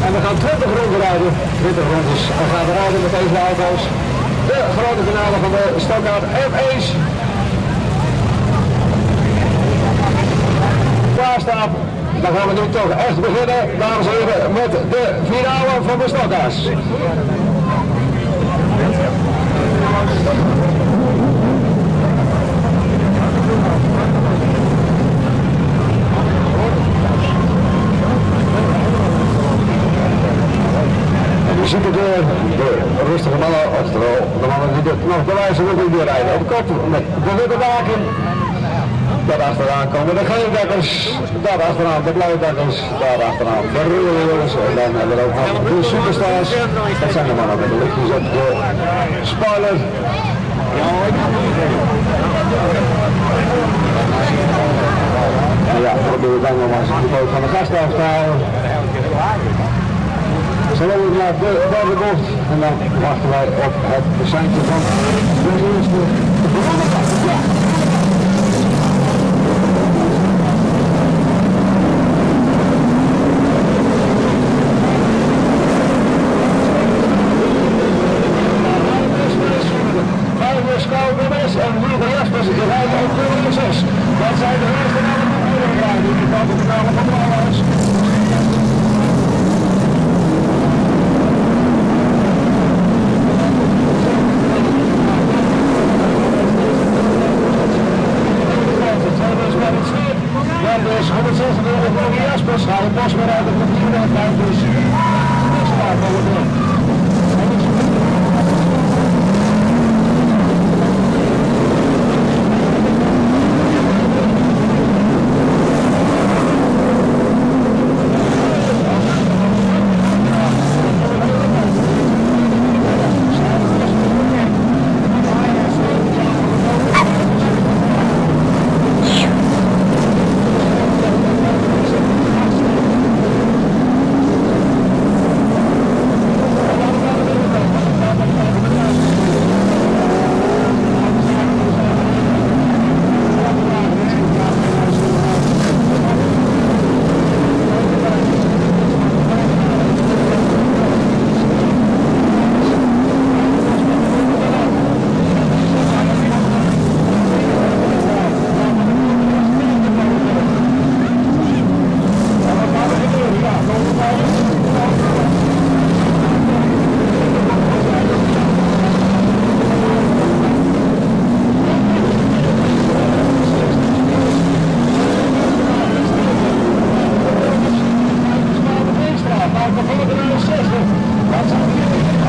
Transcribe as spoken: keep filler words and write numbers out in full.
En we gaan twintig ronden rijden. twintig rondes en gaan we rijden met deze auto's. De grote finale van de Stokhout F één. Klaar staan. Dan gaan we nu toch echt beginnen, dames en heren, met de finale van de Stokhout. Je ziet het, de, de rustige mannen, oftewel de mannen die het nog bewijzen moeten weer rijden. Op kort met de witte daken. Daar achteraan komen de gele dekkers, daar achteraan de blauwe dekkers, daar achteraan de rode jongens. En dan hebben we ook nog de superstars. Dat zijn de mannen met de lichtjes op de spoiler. En ja, probeer je dan nog maar eens de boot van de gast af te houden. Zo lopen we naar de derde bocht en dan wachten wij op het seintje van de eerste ronde. En Wilde Jaspers rijden op nummer zes. Dat zijn de eerste namen van de rijden. Die kan de finale van Blauwhuis. Dan dus honderdzesenveertig Wilde Jaspers. Hij heeft pas weer uit de vierhonderd. Dus dat is klaar voor de deur. Wat